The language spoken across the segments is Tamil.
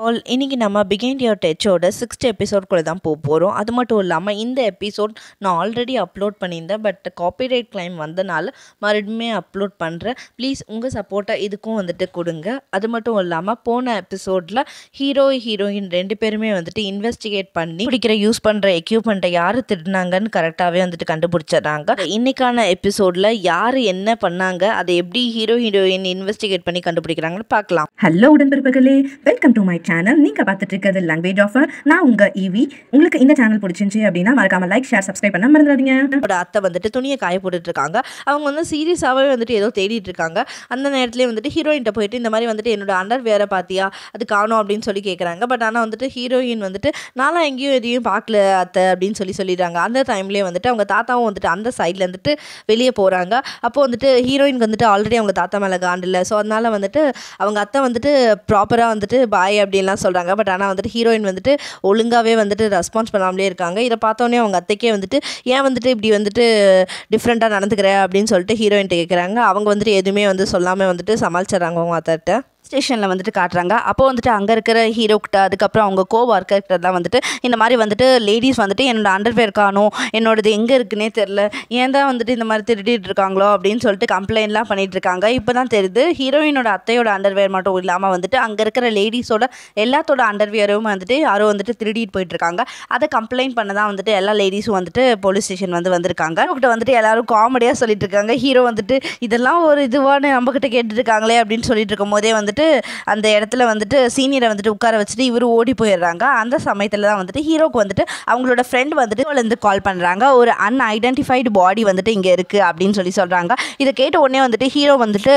ஆல் இன்றைக்கி நம்ம பிகைண்ட் யுவர் டச்சோட 6th எபிசோட்குள்ளே தான் போகிறோம். அது மட்டும் இல்லாமல் இந்த எபிசோட் நான் ஆல்ரெடி அப்லோட் பண்ணியிருந்தேன். பட் காப்பிரைட் கிளைம் வந்தனால மறுபடியுமே அப்லோட் பண்ணுறேன். ப்ளீஸ் உங்கள் சப்போர்ட்டை இதுக்கும் கொடுங்க. அது மட்டும் இல்லாமல் போன எபிசோடில் ஹீரோயின் 2 பேருமே இன்வெஸ்டிகேட் பண்ணி பிடிக்கிற யூஸ் பண்ணுற எக்யூப்மெண்ட்டை யார் திருடினாங்கன்னு கரெக்டாகவே கண்டுபிடிச்சிடுறாங்க. இன்றைக்கான எபிசோடில் யார் என்ன பண்ணாங்க, அதை எப்படி ஹீரோயின் இன்வெஸ்டிகேட் பண்ணி கண்டுபிடிக்கிறாங்கன்னு பார்க்கலாம். ஹலோ உடன்பிறப்புகளே, வெல்கம் டு மை சேனல். நீங்கள் பார்த்துட்டு இருக்கிறது லாங்குவேஜ் ஆஃபர். நான் உங்கள் ஈவி. உங்களுக்கு இந்த சேனல் பிடிச்சிருந்துச்சு அப்படின்னா மறக்காம லைக், ஷேர், சப்ஸ்கிரைப் பண்ண மறந்துடாதீங்க. அத்தை துணியை காய போட்டுட்டு இருக்காங்க. அவங்க சீரியஸாகவே ஏதோ தேடிட்டு இருக்காங்க. அந்த நேரத்துலேயே ஹீரோயின்ட்ட போயிட்டு இந்த மாதிரி என்னோட அண்டர் வேற பார்த்தியா, அது காணும் அப்படின்னு சொல்லி கேட்குறாங்க. பட் ஆனால் ஹீரோயின் நான்லாம் எங்கேயும் எதையும் பார்க்கல அத்தை அப்படின்னு சொல்லிடுறாங்க. அந்த டைம்லேயே அவங்க தாத்தாவும் அந்த சைடில் வெளியே போகிறாங்க. அப்போ ஹீரோயினுக்கு ஆல்ரெடி அவங்க தாத்தா மேலே காண்டில்லை. ஸோ அதனால் அவங்க அத்தை ப்ராப்பராக பாய் அப்படின்லாம் சொல்கிறாங்க. பட் ஆனால் ஹீரோயின் ஒழுங்காகவே ரெஸ்பான்ஸ் பண்ணாமலே இருக்காங்க. இதை பார்த்தோன்னே அவங்க அத்தைக்கே ஏன் இப்படி டிஃப்ரெண்ட்டாக நடந்துக்கிற அப்படின்னு சொல்லிட்டு ஹீரோயின்ட்ட கேட்குறாங்க. அவங்க எதுவுமே சொல்லாமல் சமாளிச்சிடறாங்க அவங்க அத்தைட்ட. ஸ்டேஷனில் காட்டுறாங்க. அப்போ அங்கே இருக்கிற ஹீரோக்கிட்ட அதுக்கப்புறம் அவங்க ஒர்க்கர்கிட்ட தான் இந்த மாதிரி லேடிஸ் என்னோட அண்டர்வேர் காணும், என்னோடது எங்கே இருக்குன்னே தெரில, ஏன் தான் இந்த மாதிரி திருடிட்டு இருக்காங்களோ அப்படின்னு சொல்லிட்டு கம்ப்ளைண்ட்லாம் பண்ணிட்டு இருக்காங்க. இப்போ தான் தெரியுது ஹீரோயினோட அத்தையோட அண்டர்வேர் மட்டும் இல்லாமல் அங்கே இருக்கிற லேடிஸோட எல்லாத்தோட அண்டர்வேரும் யாரோ திருடிட்டு போயிட்டு இருக்காங்க. அதை கம்ப்ளைண்ட் பண்ண தான் எல்லா லேடிஸும் போலீஸ் ஸ்டேஷன் வந்திருக்காங்க. அவங்ககிட்ட எல்லாரும் காமெடியாக சொல்லிட்டு இருக்காங்க. ஹீரோ இதெல்லாம் ஒரு இதுவான நம்மக்கிட்ட கேட்டுட்டு இருக்காங்களே அப்படின்னு சொல்லிட்டு இருக்கும் போதே அந்த இடத்துல சீனியரை உட்கார வச்சுட்டு இவர் ஓடி போயிடுறாங்க. அந்த சமயத்தில் தான் ஹீரோக்கு அவங்களோட ஃப்ரெண்ட் கால் பண்ணுறாங்க. ஒரு அன்ஐடென்டிஃபைடு பாடி இங்கே இருக்குது அப்படின்னு சொல்கிறாங்க. இதை கேட்ட உடனே ஹீரோ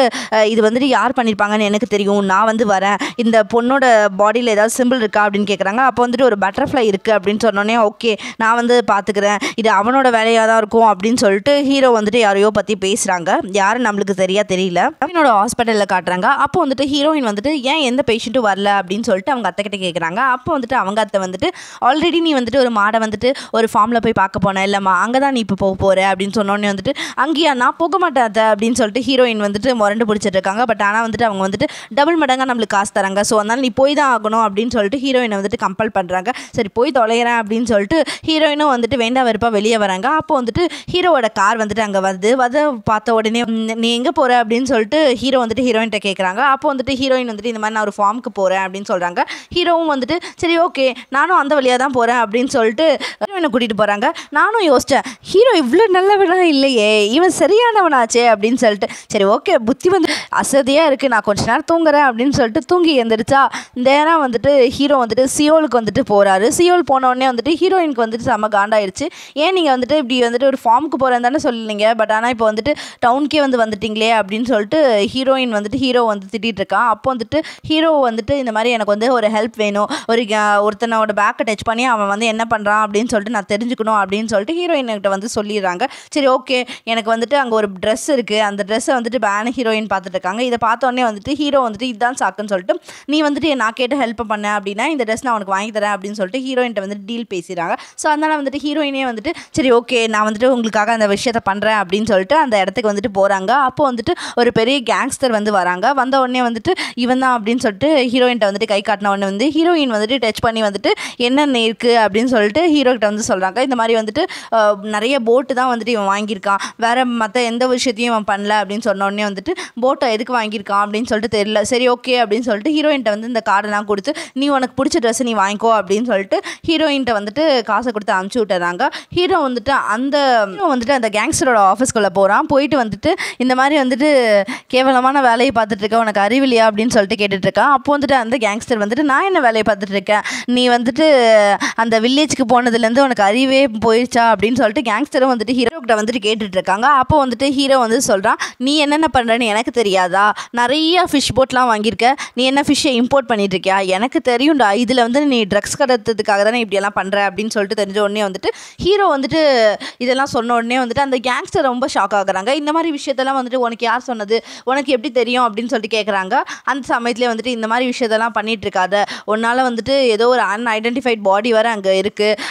இது யார் பண்ணியிருப்பாங்கன்னு எனக்கு தெரியும், நான் வரேன், இந்த பொண்ணோட பாடியில் ஏதாவது சிம்பிள் இருக்கா அப்படின்னு கேட்குறாங்க. அப்போ ஒரு பட்டர்ஃப்ளை இருக்குது அப்படின்னு சொன்னோடனே ஓகே நான் பார்த்துக்கிறேன், இது அவனோட வேலையாக தான் இருக்கும் அப்படின்னு சொல்லிட்டு ஹீரோ யாரையோ பற்றி பேசுகிறாங்க. யாரும் நம்மளுக்கு தெரியல. அவனோட ஹாஸ்பிட்டலில் காட்டுறாங்க. அப்போ ஹீரோயின் ஏன் எந்த பேஷண்ட்டும் வரல அப்படின்னு சொல்லிட்டு அவங்க அத்தை கிட்ட கேட்குறாங்க. அப்போ அவங்க அத்தை ஆல்ரெடி நீ ஒரு மாடை ஒரு ஃபார்மில் போய் பார்க்க போனேன் இல்லைம்மா, அங்கே தான் நீ இப்போ போக போகிற அப்படின்னு சொன்னோடனே அங்கேயா, நான் போக மாட்டேன் அத்தை அப்படின்னு சொல்லிட்டு ஹீரோயின் முரண்டு பிடிச்சிட்டு இருக்காங்க. பட் ஆனால் அவங்க டபுள் மடங்காக நம்மளுக்கு காசு தராங்க. ஸோ அதனால் நீ போய் தான் ஆகணும் அப்படின்னு சொல்லிட்டு ஹீரோயினை கம்பல் பண்ணுறாங்க. சரி போய் தொலைகிறேன் அப்படின்னு சொல்லிட்டு ஹீரோயினும் வேண்டா வெறுப்பா வெளியே வராங்க. அப்போ ஹீரோவோட கார் அங்கே வந்து பார்த்த உடனே நீ எங்கே போகிற அப்படின்னு சொல்லிட்டு ஹீரோ ஹீரோயின்ட்ட கேட்குறாங்க. அப்போ ஹீரோயின் இந்த மாதிரி நான் ஒரு ஃபார்முக்கு போகிறேன் அப்படின்னு சொல்கிறாங்க. ஹீரோவும் சரி ஓகே நானும் அந்த வழியாக தான் போகிறேன் அப்படின்னு சொல்லிட்டு ஹீரோயினை கூட்டிகிட்டு போகிறாங்க. நானும் யோசித்தேன், ஹீரோ இவ்வளோ நல்லவனாக இல்லையே, இவன் சரியானவனாச்சே அப்படின்னு சொல்லிட்டு சரி ஓகே புத்தி அசதியாக இருக்குது, நான் கொஞ்ச நேரம் தூங்குறேன் அப்படின்னு சொல்லிட்டு தூங்கி எழுந்திரிச்சா இந்த நேரம் ஹீரோ சியோலுக்கு போகிறாரு. சியோல் போனோடனே ஹீரோயினுக்கு செம்ம காண்டாயிடுச்சு. ஏன் நீங்கள் இப்படி ஒரு ஃபார்முக்கு போகிறேன்னு தானே சொல்லலைங்க, பட் ஆனால் இப்போ டவுனுக்கே வந்துட்டீங்களே அப்படின்னு சொல்லிட்டு ஹீரோயின் ஹீரோ திட்டிகிட்டு இருக்கான். அப்போ ஹீரோ இந்த மாதிரி எனக்கு ஒரு ஹெல்ப் வேணும், ஒருத்தனோட பேக்கை டச் பண்ணி அவன் என்ன பண்ணுறான் அப்படின்னு சொல்லிட்டு நான் தெரிஞ்சுக்கணும் அப்படின்னு சொல்லிட்டு ஹீரோயின்கிட்ட சொல்லிடுறாங்க. சரி ஓகே எனக்கு அங்கே ஒரு ட்ரெஸ் இருக்குது, அந்த ட்ரெஸ்ஸை பேன் ஹீரோயின் பார்த்துட்டு இருக்காங்க. இதை பார்த்தோன்னே ஹீரோ இதுதான் சாக்குன்னு சொல்லிட்டு நீ நான் கேட்டு ஹெல்ப் பண்ண அப்படின்னா இந்த ட்ரெஸ் நான் உனக்கு வாங்கி தரேன் அப்படின்னு சொல்லிட்டு ஹீரோயின்ட்ட டீல் பேசிடுறாங்க. ஸோ அதனால் ஹீரோயினே சரி ஓகே நான் உங்களுக்காக அந்த விஷயத்தை பண்ணுறேன் அப்படின்னு சொல்லிட்டு அந்த இடத்துக்கு போகிறாங்க. அப்போ ஒரு பெரிய கேங்ஸ்டர் வராங்க. வந்த உடனே இவன் தான் அப்படின்னு சொல்லிட்டு ஹீரோயின்ட்ட கை காட்டின உடனே ஹீரோயின் டச் பண்ணி என்னென்ன இருக்குது அப்படின்னு சொல்லிட்டு ஹீரோக்கிட்ட சொல்கிறாங்க. இந்த மாதிரி நிறைய போட்டு தான் இவன் வாங்கியிருக்கான், வேறு மற்ற எந்த விஷயத்தையும் இவன் பண்ணல அப்படின்னு சொன்ன உடனே போட்டை எதுக்கு வாங்கியிருக்கான் அப்படின்னு சொல்லிட்டு தெரியல. சரி ஓகே அப்படின்னு சொல்லிட்டு ஹீரோயின்ட்ட இந்த கார்டெல்லாம் கொடுத்து நீ உனக்கு பிடிச்ச ட்ரெஸ் நீ வாங்கிக்கோ அப்படின்னு சொல்லிட்டு ஹீரோயின்ட்ட காசை கொடுத்து அனுப்பிச்சி விட்டுறாங்க. ஹீரோ அந்த கேங்ஸ்டரோட ஆஃபீஸ்குள்ளே போகிறான். போயிட்டு இந்த மாதிரி கேவலமான வேலையை பார்த்துட்டு இருக்க, உனக்கு அறிவில்லையா அப்படின்னு சொல்லிட்டு கேட்டுட்டு இருக்கான். அப்போ அந்த கேங்ஸ்டர் நான் என்ன வேலையை பார்த்துட்டு இருக்கேன், நீ அந்த வில்லேஜுக்கு போனதுலேருந்து உனக்கு அறிவே போயிடுச்சா அப்படின்னு சொல்லிட்டு கேங்ஸ்டரும் ஹீரோக்கிட்ட கேட்டுட்டு இருக்காங்க. அப்போ ஹீரோ சொல்கிறான், நீ என்னென்ன பண்ணுறன்னு எனக்கு தெரியாதா, நிறைய ஃபிஷ் போட்லாம் வாங்கியிருக்க, நீ என்ன ஃபிஷ்ஷை இம்போர்ட் பண்ணிட்டு இருக்கியா, எனக்கு தெரியும்டா, இதில் நீ ட்ரக்ஸ் கடத்துறதுக்காக தானே இப்படியெல்லாம் பண்ணுற அப்படின்னு சொல்லிட்டு தெரிஞ்ச உடனே ஹீரோ இதெல்லாம் சொன்ன உடனே அந்த கேங்ஸ்டர் ரொம்ப ஷாக் ஆகுறாங்க. இந்த மாதிரி விஷயத்தெல்லாம் உனக்கு யார் சொன்னது, உனக்கு எப்படி தெரியும் அப்படின்னு சொல்லிட்டு கேட்குறாங்க. அந்த சமயத்தில் இந்த மாதிரி விஷயத்தெல்லாம் பண்ணிட்டு இருக்காத, உன்னால் ஏதோ ஒரு அன்ஐடென்டிஃபைட் பாடி வர அங்கே இருக்குது, அதுக்கு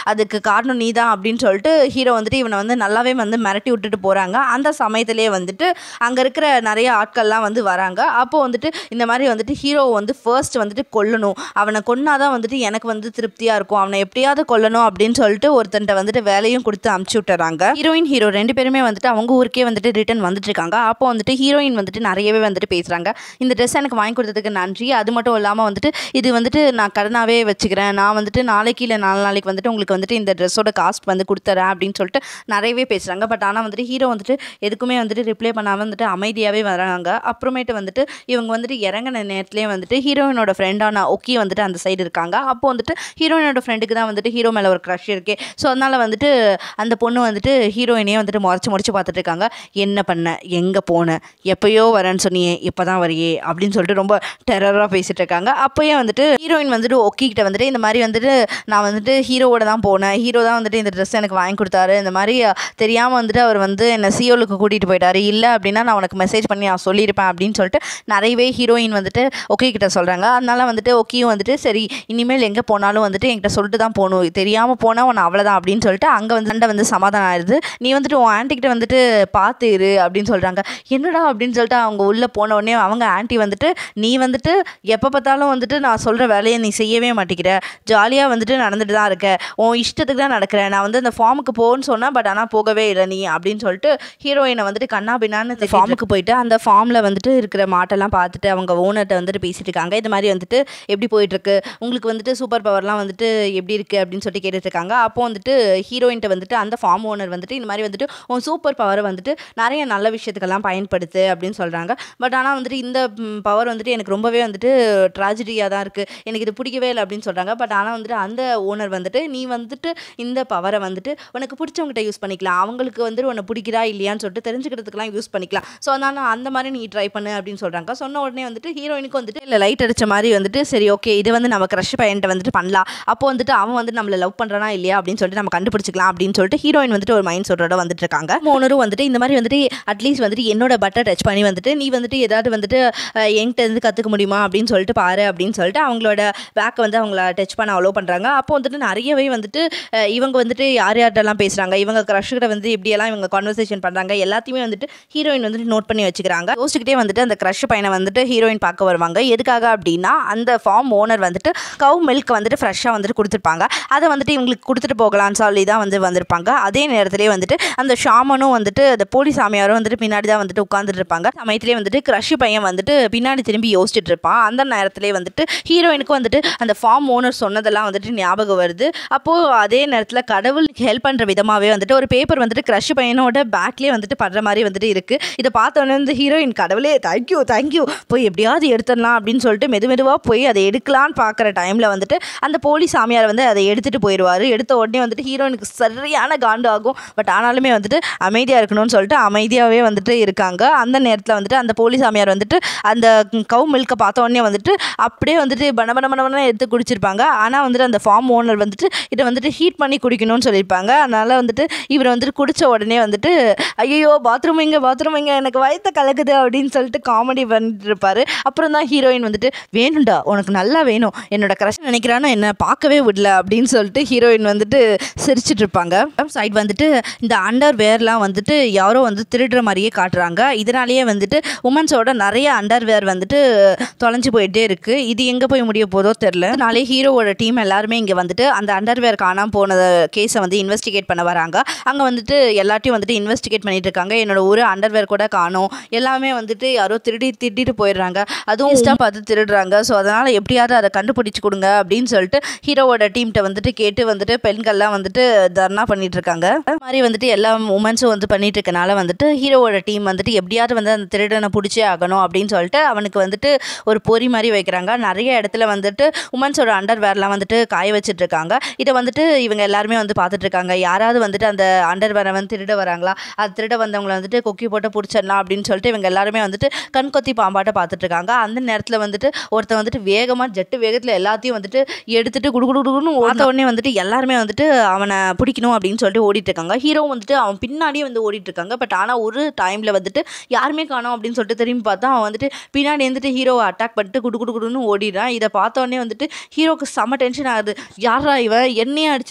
காரணம் நீ தான் அப்படின்னு சொல்லிட்டு ஹீரோ வந்துட்டு இவனை வந்து நல்லாவே வந்து மிரட்டி விட்டுட்டு போகிறாங்க. அந்த சமயத்திலே வந்துட்டு அங்கே இருக்கிற நிறைய ஆட்கள்லாம் வந்து வராங்க. அப்போது வந்துட்டு இந்த மாதிரி வந்துட்டு ஹீரோவை வந்து ஃபர்ஸ்ட் வந்துட்டு கொல்லணும், அவனை கொன்னாதான் வந்துட்டு எனக்கு வந்து திருப்தியாக இருக்கும், அவனை எப்படியாவது கொல்லணும் அப்படின்னு சொல்லிட்டு ஒருத்தன்ட்ட வந்துட்டு வேலையும் கொடுத்து அமுச்சு விட்டுறாங்க. ஹீரோயின் ஹீரோ 2 பேருமே வந்துட்டு அவங்க ஊருக்கே வந்துட்டு ரிட்டர்ன் வந்துட்டு இருக்காங்க. அப்போ வந்துட்டு ஹீரோயின் வந்துட்டு நிறையவே வந்துட்டு பேசுகிறாங்க. இந்த ட்ரெஸ் எனக்கு வாங்கி கொடுத்ததுக்கு நன்றி, அது மட்டும் இல்லாமல் வந்துட்டு இது வந்துட்டு நான் கடனாகவே வச்சுக்கிறேன், நான் வந்துட்டு நாளைக்கு இல்லை 4 நாளைக்கு வந்துட்டு உங்களுக்கு வந்துட்டு இந்த ட்ரெஸ்ஸோட காஸ்ட் வந்து கொடுத்துறேன் அப்படின்னு சொல்லிட்டு நிறையவே பேசுகிறாங்க. பட் ஆனால் வந்துட்டு ஹீரோ வந்துட்டு எதுக்குமே வந்துட்டு ரிப்ளை பண்ணாமல் வந்துட்டு அமைதியாகவே வராங்க. அப்புறமேட்டு வந்துட்டு இவங்க வந்துட்டு இறங்கின நேரத்துலேயே வந்துட்டு ஹீரோயினோட ஃப்ரெண்டான ஒக்கி வந்துட்டு அந்த சைடு இருக்காங்க. அப்போ வந்துட்டு ஹீரோயினோட ஃப்ரெண்டுக்கு தான் வந்துட்டு ஹீரோ மேலே ஒரு க்ரஷ் இருக்கே. ஸோ அதனால் வந்துட்டு அந்த பொண்ணு வந்துட்டு ஹீரோயினே வந்துட்டு முறைச்சு பார்த்துட்டு இருக்காங்க. என்ன பண்ண, எங்கே போன, எப்பயோ வரேன்னு சொன்னியே, இப்போ தான் வரையே அப்படின்னு சொல்லிட்டு ரொம்ப டெரராக பேசிட்டு இருக்காங்க. அப்போயே வந்துட்டு ஹீரோயின் வந்துட்டு ஒக்கிக்கிட்ட வந்துட்டு இந்த மாதிரி வந்துட்டு நான் வந்துட்டு ஹீரோவோட தான் போனேன், ஹீரோ தான் வந்துட்டு இந்த ட்ரெஸ் எனக்கு வாங்கி கொடுத்தாரு, இந்த மாதிரி தெரியாமல் வந்துட்டு அவர் வந்து என்னை சியோலுக்கு கூட்டிகிட்டு போயிட்டாரு, இல்லை அப்படின்னா நான் உனக்கு மெசேஜ் பண்ணி நான் சொல்லியிருப்பேன் அப்படின்னு சொல்லிட்டு நிறையவே ஹீரோயின் வந்துட்டு ஒக்கிக்கிட்ட சொல்கிறாங்க. அதனால வந்துட்டு ஒக்கியும் வந்துட்டு சரி இனிமேல் எங்கே போனாலும் வந்துட்டு என்கிட்ட சொல்லிட்டு தான் போகணும், தெரியாமல் போனால் உன்னை அவ்வளோதான் அப்படின்னு சொல்லிட்டு அங்கே வந்து சண்டை வந்து சமாதானம் ஆயிடுது. நீ வந்துட்டு உன் ஆன்ட்டிக்கிட்ட வந்துட்டு பார்த்து இரு அப்படின்னு சொல்கிறாங்க. என்னடா அப்படின்னு சொல்லிட்டு அவங்க உள்ளே போன உடனே அவங்க ஆன்ட்டி வந்துட்டு நீ வந்துட்டு எப்போ பார்த்தாலும் வந்துட்டு நான் சொல்கிற வேலையை நீ செய்யவே மாட்டேங்கிற, ஜாலியாக வந்துட்டு நடந்துட்டு தான் இருக்க, உன் இஷ்டத்துக்கு தான் நடக்கிறேன், நான் வந்து அந்த ஃபார்முக்கு போன்னு சொன்னேன் பட் ஆனால் போகவே இல்லை நீ அப்படின்னு சொல்லிட்டு ஹீரோயினை வந்துட்டு கண்ணா பின்னான்னு இந்த ஃபார்முக்கு போயிட்டு அந்த ஃபார்மில் வந்துட்டு இருக்கிற மாட்டெல்லாம் பார்த்துட்டு அவங்க ஓனர்கிட்ட வந்துட்டு பேசிட்டு இருக்காங்க. இது மாதிரி வந்துட்டு எப்படி போயிட்டுருக்கு, உங்களுக்கு வந்துட்டு சூப்பர் பவர்லாம் வந்துட்டு எப்படி இருக்குது அப்படின்னு சொல்லிட்டு கேட்டுட்ருக்காங்க. அப்போ வந்துட்டு ஹீரோயின்ட்ட வந்துட்டு அந்த ஃபார்ம் ஓனர் வந்துட்டு இந்த மாதிரி வந்துட்டு உன் சூப்பர் பவரை வந்துட்டு நிறைய நல்ல விஷயத்துக்கெல்லாம் பயன்படுத்து அப்படின்னு சொல்கிறாங்க. பட் ஆனால் வந்துட்டு இந்த பவர் வந்துட்டு எனக்கு ரொம்பவே வந்துட்டு ட்ராஜடியாக தான் இருக்குது, எனக்கு இது பிடிக்கவே இல்லை அப்படின்னு சொல்கிறாங்க. பட் ஆனால் வந்துட்டு அந்த ஓனர் வந்துட்டு நீ வந்துட்டு இந்த பவரை வந்துட்டு உனக்கு பிடிச்சவங்ககிட்ட யூஸ் பண்ணிக்கலாம், அவங்களுக்கு வந்துட்டு உன்னை பிடிக்கிறா இல்லையான்னு சொல்லிட்டு தெரிஞ்சுக்கிறதுக்கெலாம் யூஸ் பண்ணிக்கலாம், ஸோ அதனால் அந்த மாதிரி நீ ட்ரை பண்ணு அப்படின்னு சொல்கிறாங்க. சொன்ன உடனே வந்துட்டு ஹீரோயினுக்கு வந்துட்டு இல்லை லைட் அடித்த மாதிரி வந்துட்டு சரி ஓகே இது வந்து நம்ம க்ரஷ் பையன்ட்ட வந்துட்டு பண்ணலாம், அப்போ வந்துட்டு அவன் வந்து நம்மளை லவ் பண்ணுறானா இல்லையா அப்படின்னு சொல்லிட்டு நம்ம கண்டுபிடிச்சிக்கலாம் அப்படின்னு சொல்லிட்டு ஹீரோயின் வந்துட்டு ஒரு மைண்ட் செட்டோட வந்துட்டு இருக்காங்க. ஓனரும் வந்துட்டு இந்த மாதிரி வந்துட்டு அட்லீஸ்ட் வந்துட்டு என்னோட பட்டை டச் பண்ணி வந்துட்டு நீ வந்துட்டு ஏதாவது வந்துட்டு என்கிட்ட இருந்து கற்றுக்க முடியுமா அப்படின்னு சொல்லிட்டு பாரு அப்படின்னு சொல்லிட்டு அவங்களோட பேக்கை வந்து அவங்கள டச் பண்ண அலோவ் பண்ணுறாங்க. அப்போ வந்துட்டு நிறையவே வந்துட்டு இவங்க வந்துட்டு யார்கிட்டலாம் பேசுகிறாங்க, இவங்க க்ரஷ்கிட்ட வந்து இப்படியெல்லாம் இவங்க கான்வர்சேஷன் பண்ணுறாங்க எல்லாத்தையுமே வந்துட்டு ஹீரோயின் வந்துட்டு நோட் பண்ணி வச்சுக்கிறாங்க. யோசிச்சுக்கிட்டே வந்துட்டு அந்த க்ரஷ் பையனை வந்துட்டு ஹீரோயின் பார்க்க வருவாங்க. எதுக்காக அப்படின்னா அந்த ஃபார்ம் ஓனர் வந்துட்டு கவ் மில்க் வந்துட்டு ஃப்ரெஷ்ஷாக வந்துட்டு கொடுத்துருப்பாங்க, அதை வந்துட்டு இவங்களுக்கு கொடுத்துட்டு போகலான்னு சொல்லி தான் வந்து வந்திருப்பாங்க. அதே நேரத்திலே வந்துட்டு அந்த ஷாமனும் வந்துட்டு அந்த போலீஸ் சாமியாரும் வந்துட்டு பின்னாடி தான் வந்துட்டு உட்காந்துட்டு இருப்பாங்க. சமயத்திலே வந்துட்டு க்ரஷ் பையன் வந்துட்டு பின்னாடி திரும்பி யோசிச்சுட்டு இருப்பான். அந்த நேரத்திலே வந்துட்டு ஹீரோயினுக்கு வந்துட்டு அந்த ஃபார்ம் ஓனர் சொன்னதெல்லாம் வந்துட்டு ஞாபகம் வருது. அப்போது அதே நேரத்தில் கடவுளுக்கு ஹெல்ப் பண்ணுற விதமாகவே வந்துட்டு ஒரு பேப்பர் வந்துட்டு க்ரஷ் பையனோட பேக்லேயே வந்துட்டு படுற மாதிரி வந்துட்டு இருக்குது. இதை பார்த்தோன்னே வந்து ஹீரோயின் கடவுளே தேங்க்யூ போய் எப்படியாவது எடுத்துடலாம் அப்படின்னு சொல்லிட்டு மெதுவாக போய் அதை எடுக்கலான்னு பார்க்குற டைமில் வந்துட்டு அந்த போலீஸ் சாமியார் வந்து அதை எடுத்துகிட்டு போயிடுவார். எடுத்த உடனே வந்துட்டு ஹீரோயினுக்கு சரியான காண்டு ஆகும். பட் ஆனாலுமே வந்துட்டு அமைதியாக இருக்கணும்னு சொல்லிட்டு அமைதியாகவே வந்துட்டு இருக்காங்க. அந்த நேரத்தில் வந்துட்டு அந்த போலீஸ் சாமியார் வந்துட்டு அந்த கவு மில்கை பார்த்த உடனே வந்துட்டு அப்படியே வந்துட்டு பண எடுத்து குடிச்சிருப்பாங்க. ஆனால் வந்துட்டு அந்த ஃபார்ம் ஓனர் வந்துட்டு இதை வந்துட்டு ஹீட் பண்ணி குடிக்கணும்னு சொல்லியிருப்பாங்க. அதனால் வந்துட்டு இவர் வந்துட்டு குடித்த உடனே வந்துட்டு ஐயோ பாத்ரூம் இங்கே எனக்கு வயிற்ற கலக்குது அப்படின்னு சொல்லிட்டு காமெடி பண்ணிட்டு இருப்பார். அப்புறம் தான் ஹீரோயின் வந்துட்டு வேணும்டா உனக்கு நல்லா வேணும், என்னோட க்ரஷ் நினைக்கிறானோ என்ன பார்க்கவே விடல அப்படின்னு சொல்லிட்டு ஹீரோயின் வந்துட்டு சிரிச்சிட்டு இருப்பாங்க. சைட் வந்துட்டு இந்த அண்டர் வேர்லாம் வந்துட்டு யாரோ வந்து திருடுற மாதிரியே காட்டுறாங்க. இதனாலேயே வந்துட்டு உமன்ஸோட நிறைய அண்டர் வேர் வந்துட்டு தொலைஞ்சு போயிட்டே இருக்குது. இது எங்கே போய் முடிய போதோ தெரில. நாளே ஹீரோவோட டீம் எல்லாருமே இங்கே வந்துட்டு அந்த அண்டர்வேர் காணாமல் போன கேஸை வந்து இன்வெஸ்டிகேட் பண்ண வராங்க. அங்கே வந்துட்டு எல்லாத்தையும் வந்துட்டு இன்வெஸ்டிகேட் பண்ணிட்டு இருக்காங்க. என்னோட ஒரு அண்டர்வேர் கூட காணோம், எல்லாமே வந்துட்டு யாரோ திருடிட்டு போயிடுறாங்க, அதுவும் இன்ஸ்டா பார்த்து திருடுறாங்க. ஸோ அதனால் எப்படியாவது அதை கண்டுபிடிச்சி கொடுங்க அப்படின்னு சொல்லிட்டு ஹீரோவோட டீம்கிட்ட வந்துட்டு கேட்டு வந்துட்டு பெண்கள்லாம் வந்துட்டு தர்ணா பண்ணிட்டு இருக்காங்க. அது மாதிரி வந்துட்டு எல்லா உமன்ஸும் வந்து பண்ணிட்டு இருக்கனால வந்துட்டு ஹீரோவோட டீம் வந்துட்டு எப்படியாவது வந்து அந்த திருடனை பிடிச்சே ஆகணும் அப்படின்னு சொல்லிட்டு அவனுக்கு வந்துட்டு ஒரு பொறி மாதிரி வைக்கிறாங்க. நிறைய இடத்துல வந்துட்டு உமன்ஸோட அண்டர்வேர்லாம் வந்துட்டு காய வச்சுட்டு இருக்காங்க. இதை வந்துட்டு இவங்க எல்லாருமே வந்து பார்த்துட்டு இருக்காங்க. யாராவது வந்துட்டு அந்த அண்டர்வேரை வந்து திருட வராங்களா, அது திருட வந்தவங்களை வந்துட்டு கொக்கி போட்டு பிடிச்சிடலாம் அப்படின்னு சொல்லிட்டு இவங்க எல்லாருமே வந்துட்டு கண்கொத்தி பாம்பாட்ட பார்த்துட்டு இருக்காங்க. அந்த நேரத்தில் வந்துட்டு ஒருத்தன் வந்துட்டு வேகமாக ஜெட்டு வேகத்தில் எல்லாத்தையும் வந்துட்டு எடுத்துட்டு குடுகுடுன்னு ஓட்ட உடனே வந்துட்டு எல்லாருமே வந்துட்டு அவனை பிடிக்கணும் அப்படின்னு சொல்லிட்டு ஓடிட்டு இருக்காங்க. ஹீரோ வந்துட்டு அவன் பின்னாடியே வந்து ஓடிட்டு இருக்காங்க. பட் ஆனால் ஒரு டைமில் வந்துட்டு யாருமே காணோம் அப்படின்னு சொல்லிட்டு திரும்பி பார்த்தா அவன் வந்துட்டு பின்னாடி வந்துட்டு ஹீரோவை அட்டாக் பண்ணிட்டு குடுன்னு ஓடிடுறான். இதை பார்த்தோன்னே வந்துட்டு ஹீரோக்கு செம்ம டென்ஷன் ஆகுது. யாரா இவன் என்னையே அடிச்சு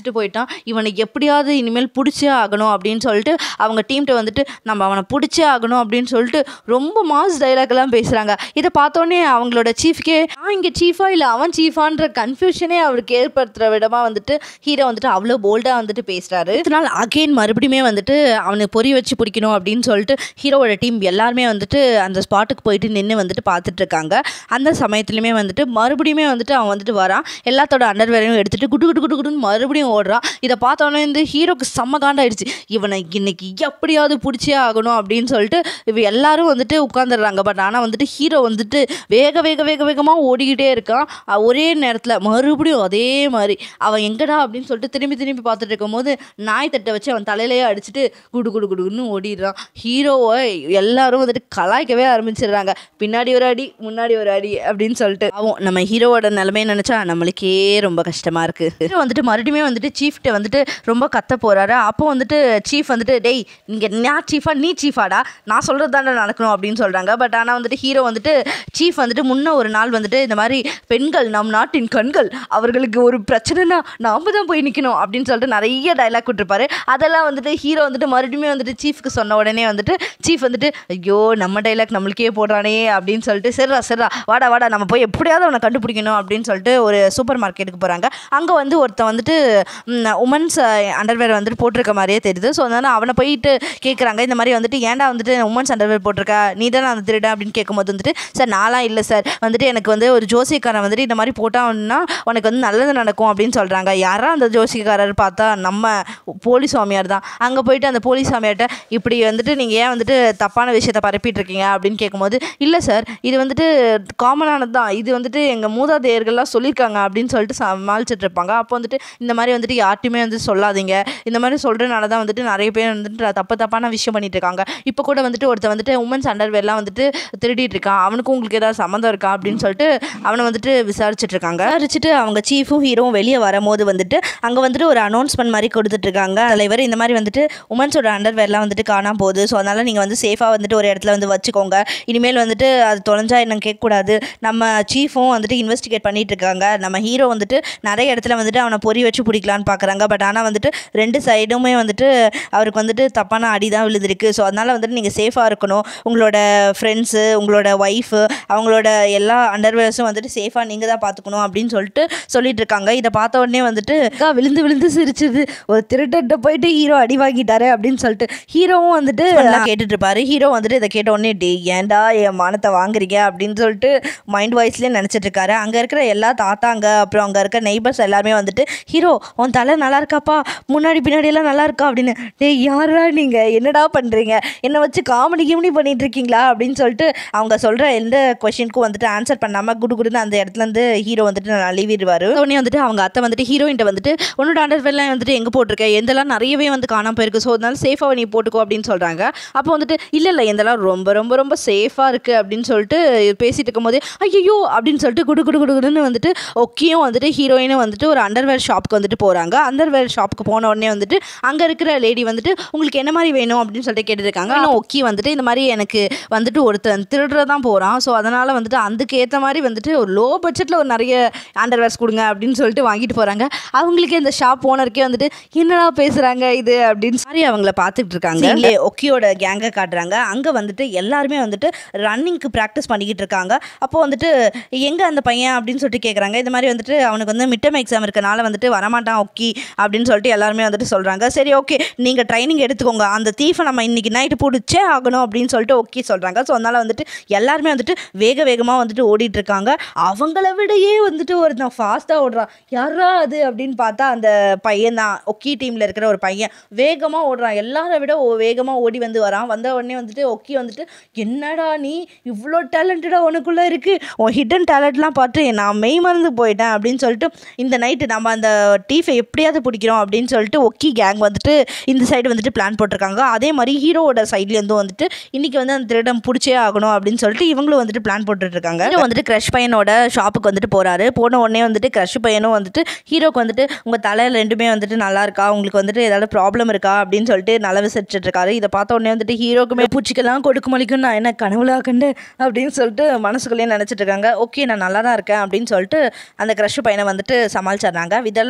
அடிச்சுட்டு போயிட்டான், இவனை எப்படியாவது இனிமேல் பிடிச்சே ஆகணும் அப்படின்னு சொல்லிட்டு அவங்க டீம்கிட்ட வந்துட்டு நம்ம அவனை பிடிச்சே ஆகணும் அப்படின்னு சொல்லிட்டு ரொம்ப மாஸ் டைலாக்லாம் பேசுகிறாங்க. இதை பார்த்தோன்னே அவங்களோட சீஃப்கே நான் இங்கே சீஃபா இல்லை அவன் சீஃபான்ற கன்ஃபியூஷனே அவருக்கு ஏற்படுத்துகிற விடமாக வந்துட்டு ஹீரோ வந்துட்டு அவ்வளோ போல்டாக வந்துட்டு பேசுகிறாரு. இதனால் அகெயின் மறுபடியுமே வந்துட்டு அவனை பொறி வச்சு பிடிக்கணும் அப்படின்னு சொல்லிட்டு ஹீரோவோட டீம் எல்லாருமே வந்துட்டு அந்த ஸ்பாட்டுக்கு போயிட்டு நின்று வந்துட்டு பார்த்துட்டு இருக்காங்க. அந்த சமயத்துலையுமே வந்துட்டு மறுபடியுமே வந்துட்டு அவன் வந்துட்டு வரான், எல்லாத்தோட அண்டர்வேரையும் எடுத்துகிட்டு குடு குடு குடு குடுன்னு மறுபடியும் ஓடுறான். இதை பார்த்தோன்னே இந்த ஹீரோக்கு செம்ம காண்டாயிடுச்சு, இவனை இன்னைக்கு எப்படியாவது பிடிச்சே ஆகணும் அப்படின்னு சொல்லிட்டு எல்லாரும் வந்துட்டு உட்காந்துடுறாங்க. பட் ஆனால் வந்துட்டு ஹீரோ வந்துட்டு வேக வேக வேக வேகமாக ஓடிக்கிட்டே இருக்கான். ஒரே நேரத்தில் மறுபடியும் அதே மாதிரி அவன் எங்கடா அப்படின்னு சொல்லிட்டு திரும்பி திரும்பி பார்த்துட்டு இருக்கும்போது நாய் தட்டை வச்சு அவன் தலையிலேயே அடிச்சுட்டு குடு குடு குடுன்னு ஓடிடுறான். ஹீரோவை எல்லாரும் வந்துட்டு கலாய்க்கவே ஆரம்பிச்சிடுறாங்க, பின்னாடி ஒரு அடி முன்னாடி ஒரு அடி அப்படின்னு சொல்லிட்டு. அவன் நம்ம ஹீரோவோட நிலைமையை நினச்சா நம்மளுக்கே ரொம்ப கஷ்டமாக இருக்குது. ஹீரோ வந்துட்டு மறுபடியும் வந்துட்டு சீஃப்கிட்ட வந்துட்டு ரொம்ப கத்த போகிறாரு. அப்போ வந்துட்டு சீஃப் வந்துட்டு டேய் இங்கே நான் சீஃபா நீ சீஃபாடா, நான் சொல்கிறது தானே நடக்கணும் அப்படின்னு சொல்கிறாங்க. பட் ஆனால் வந்துட்டு ஹீரோ வந்துட்டு சீஃப் வந்துட்டு முன்ன ஒரு நாள் வந்துட்டு இந்த மாதிரி பெண்கள் நம் நாட்டின் கண்கள், அவர்களுக்கு ஒரு பிரச்சனைனா நாம தான் போய் நிற்கணும் அப்படின்னு சொல்லிட்டு நிறைய டைலாக் விட்டுருப்பாரு. அதெல்லாம் வந்துட்டு ஹீரோ வந்துட்டு மறுபடியும் வந்துட்டு சீஃப்க்கு சொன்ன உடனே வந்துட்டு சீஃப் வந்துட்டு ஐயோ நம்ம டைலாக் நம்மளுக்கே போடுறானே அப்படின்னு சொல்லிட்டு சரிடா சரிடா வாடா வாடா நம்ம போய் எப்படியாவது அவனை கண்டுபிடிக்கணும் அப்படின்னு சொல்லிட்டு ஒரு சூப்பர் மார்க்கெட்டுக்கு போகிறாங்க. அங்கே வந்து ஒருத்தன் வந்துட்டு உமன்ஸ் அண்டர்வேர் வந்துட்டு போட்டிருக்க மாதிரியே தெரியுது. ஸோ அதனால் அவனை போயிட்டு கேட்குறாங்க, இந்த மாதிரி வந்துட்டு ஏன்டா வந்துட்டு உமன்ஸ் அண்டர்வேர் போட்டிருக்கா, நீ தானே அந்த திருட அப்படின்னு கேட்கும்போது வந்துட்டு சார் நான்லாம் இல்லை சார், வந்துட்டு எனக்கு வந்து ஒரு ஜோசியக்காரன் வந்துட்டு இந்த மாதிரி போட்டான்னா உனக்கு வந்து நல்லது நடக்கும் அப்படின்னு சொல்கிறாங்க. யாரா அந்த ஜோசியக்காரர் பார்த்தா நம்ம போலீஸ் சாமியார் தான். அங்கே போயிட்டு அந்த போலீஸ் சாமியார்கிட்ட இப்படி வந்துட்டு நீங்கள் ஏன் வந்துட்டு தப்பான விஷயத்தை பரப்பிட்டு இருக்கீங்க அப்படின்னு கேட்கும்போது இல்லை சார் இது வந்துட்டு காமனானது தான், இது வந்துட்டு எங்கள் மூதாதையர்கள்லாம் சொல்லியிருக்காங்க அப்படின்னு சொல்லிட்டு சமாளிச்சுட்டு இருப்பாங்க. அப்போ வந்துட்டு இந்த மாதிரி வந்துட்டு யார்ட்டையுமே வந்து சொல்லாதீங்க, இந்த மாதிரி சொல்கிறனால தான் வந்துட்டு நிறைய பேர் வந்துட்டு தப்பான விஷயம் பண்ணிட்டு இருக்காங்க. இப்போ கூட வந்துட்டு ஒருத்தர் வந்துட்டு உமன்ஸ் அண்டர்வேர்லாம் வந்துட்டு திருடிட்டு இருக்கான், அவனுக்கும் உங்களுக்கு ஏதாவது சம்மந்தம் இருக்கா அப்படின்னு சொல்லிட்டு அவனை வந்துட்டு விசாரிச்சுட்டு இருக்காங்க. விசாரிச்சுட்டு அவங்க சீஃபும் ஹீரோவும் வெளியே வரும்போது வந்துட்டு அங்கே வந்துட்டு ஒரு அனௌன்ஸ்மெண்ட் மாதிரி கொடுத்துட்டு இருக்காங்க. தலைவர் இந்த மாதிரி வந்துட்டு உமன்ஸோட அண்டர்வேர்லாம் வந்துட்டு காணாம போகுது, ஸோ அதனால் நீங்கள் வந்து சேஃபாக வந்துட்டு ஒரு இடத்துல வந்து வச்சுக்கோங்க, இனிமேல் வந்துட்டு அது தொலைஞ்சா என்னன்னு கேட்கக்கூடாது. நம்ம சீஃபும் வந்துட்டு இன்வெஸ்டிகேட் பண்ணிட்டு இருக்காங்க, நம்ம ஹீரோ வந்துட்டு நிறைய இடத்துல வந்துட்டு அவனை பொறி வச்சு பிடிக்கலான்னு பார்க்குறாங்க. பட் ஆனால் வந்துட்டு ரெண்டு சைடுமே வந்துட்டு அவருக்கு வந்துட்டு தப்பான அடி தான் விழுந்திருக்கு. ஸோ அதனால் வந்துட்டு நீங்கள் சேஃபாக இருக்கணும், உங்களோட ஃப்ரெண்ட்ஸு உங்களோட ஒய்ஃபு அவங்களோட எல்லா அண்டர்வேர்ஸும் வந்துட்டு சேஃபாக நீங்கள் தான் பார்த்துக்கணும் அப்படின்னு சொல்லிட்டு இருக்காங்க. இதை பார்த்த உடனே வந்துட்டு விழுந்து விழுந்து சிரிச்சுது, ஒரு திருட்ட போயிட்டு ஹீரோ அடி வாங்கிட்டாரு அப்படின்னு சொல்லிட்டு ஹீரோவும் வந்துட்டு கேட்டுட்டு இருப்பாரு. ஹீரோ வந்துட்டு இதை கேட்ட உடனே டே ஏன்டா என் மானத்தை வாங்குறீங்க அப்படின்னு சொல்லிட்டு மைண்ட் வாய்ஸ்லேயே நினச்சிட்டு இருக்காரு. அங்கே இருக்கிற எல்லா தாத்தாங்க அப்புறம் அங்கே இருக்க நெய்பர்ஸ் எல்லாருமே வந்துட்டு ஹீரோ உன் தலை நல்லா இருக்காப்பா, முன்னாடி பின்னாடியெல்லாம் நல்லா இருக்கா அப்படின்னு, டே யாரா நீங்கள் என்னடா பண்ணுறீங்க, என்னை வச்சு காமெடி பண்ணிட்டு இருக்கீங்களா அப்படின்னு சொல்லிட்டு அவங்க சொல்கிற எந்த கொஷினுக்கும் வந்துட்டு ஆன்சர் பண்ணாமல் குடுகுடுன்னு அந்த இடத்துலேருந்து ஹீரோ வந்துட்டு நழுவிடுவார். உடனே வந்துட்டு அவங்க அத்தை வந்துட்டு ஹீரோயின்ட்ட வந்துட்டு உன்னோட அண்டர்வேர்லாம் வந்துட்டு எங்கே போட்டிருக்கேன், எந்தெல்லாம் நிறையவே வந்து காணாமல் போயிருக்கு, ஸோ அதனால சேஃபாக நீ போட்டுக்கோ அப்படின்னு சொல்கிறாங்க. அப்போ வந்துட்டு இல்லை எந்தெல்லாம் ரொம்ப ரொம்ப ரொம்ப சேஃபாக இருக்குது அப்படின்னு சொல்லிட்டு பேசிட்டு இருக்கும்போது ஐயோ அப்படின்னு சொல்லிட்டு குடுன்னு வந்துட்டு ஒக்கியும் வந்துட்டு ஹீரோயினும் வந்துட்டு ஒரு அண்டர்வேர் ஷாப்புக்கு வந்துட்டு போகிறாங்க. அண்டர்வேர் ஷாப்புக்கு போன உடனே வந்துட்டு அங்கே இருக்கிற லேடி வந்துட்டு உங்களுக்கு என்ன மாதிரி வேணும் அப்படின்னு சொல்லிட்டு கேட்டுருக்காங்க. ஆனால் ஒக்கி வந்துட்டு இந்த மாதிரி எனக்கு வந்துட்டு ஒருத்தன் திருடுறதான் போகிறான், ஸோ அதனால் வந்துட்டு அதுக்கு ஏற்ற மாதிரி வந்துட்டு ஒரு லோ பட்ஜெட்டில் ஒரு நிறைய அண்டர்வேர்ஸ் கொடுங்க அப்படின்னு சொல்லிட்டு வாங்கிட்டு போகிறாங்க. அவங்களுக்கு இந்த ஷாப் ஓனருக்கே வந்துட்டு என்னடா பேசுகிறாங்க இது அப்படின்னு மாதிரி அவங்கள பார்த்துட்டு இருக்காங்க. ஒக்கியோட கேங்கை காட்டுறாங்க. அங்கே வந்துட்டு எல்லாருமே வந்துட்டு ரன்னிங்க்கு ப்ராக்டிஸ் பண்ணிக்கிட்டு இருக்காங்க. அப்போது வந்துட்டு எங்கே அந்த பையன் அப்படின்னு சொல்லிட்டு கேட்குறாங்க. இந்த மாதிரி வந்துட்டு அவனுக்கு வந்து மிட் டர்ம் எக்ஸாம் இருக்கனால வந்துட்டு வரமாட்டான் ஒக்கி அப்படின்னு சொல்லிட்டு எல்லாருமே வந்துட்டு சொல்கிறாங்க. சரி ஓகே நீங்கள் ட்ரைனிங் எடுத்துக்கோங்க, அந்த தீஃபை நம்ம இன்றைக்கி நைட்டு பிடிச்சே ஆகணும் அப்படின்னு சொல்லிட்டு ஒக்கி சொல்கிறாங்க. ஸோ அதனால் வந்துட்டு எல்லாருமே வந்துட்டு வேகமாக வந்துட்டு ஓடிட்டுருக்காங்க. அவங்கள விடையே வந்துட்டு ஒருத்தன் ஃபாஸ்ட்டாக ஓடுறான், யாரா அது அப்படின்னு பார்த்தா அந்த பையன் தான், ஒக்கி டீமில் இருக்கிற ஒரு பையன் வேகமாக ஓடுறான், எல்லாரை விட வேகமாக ஓடி வந்து வரான். வந்த உடனே வந்துட்டு ஒக்கி வந்துட்டு என்னடா நீ இவ்வளோ டேலண்டடாக உனக்குள்ளே இருக்குது, உன் ஹிடன் டேலண்ட்லாம் பார்த்து நான் மெய் மறந்து போயிட்டேன் அப்படின்னு சொல்லிட்டு இந்த நைட்டு நம்ம அந்த டீஃபை எப்படியாவது பிடிக்கிறோம் அப்படின்னு சொல்லிட்டு ஒக்கி கேங் வந்துட்டு இந்த சைடு வந்துட்டு பிளான் போட்டிருக்காங்க. அதே மாதிரி ஹீரோவோட சைட்லேருந்தும் வந்துட்டு இன்றைக்கி வந்து அந்த திருடம் பிடிச்சே ஆகணும் அப்படின்னு சொல்லிட்டு இவங்களும் வந்துட்டு பிளான் போட்டுட்ருக்காங்க. ஹீரோ வந்துட்டு க்ரஷ் பையனோட ஷாப்புக்கு வந்துட்டு போகிறாரு. போன உடனே வந்துட்டு க்ரஷ் பையனும் வந்துட்டு ஹீரோக்கு வந்துட்டு உங்கள் தலையில் ரெண்டுமே வந்துட்டு நல்லா இருக்கா, உங்களுக்கு வந்துட்டு ஏதாவது ப்ராப்ளம் இருக்கா அப்படின்னு சொல்லிட்டு நல்லா விசாரிச்சுட்டு இருக்காரு. இதை பார்த்த உடனே வந்துட்டு ஹீரோக்குமே பூச்சிக்கெல்லாம் கொடுக்க மலிக்கும் நான் என்ன கனவுலா கண்டு அப்படின்னு சொல்லிட்டு மனசுக்குள்ளேயே நினச்சிட்டு இருக்காங்க. ஓகே நான் நல்லா தான் இருக்கேன் அப்படின்னு சொல்லிட்டு அந்த க்ரஷ் பையனை வந்துட்டு சமாளிச்சிடுறாங்க. இதெல்லாம் வந்துட்டு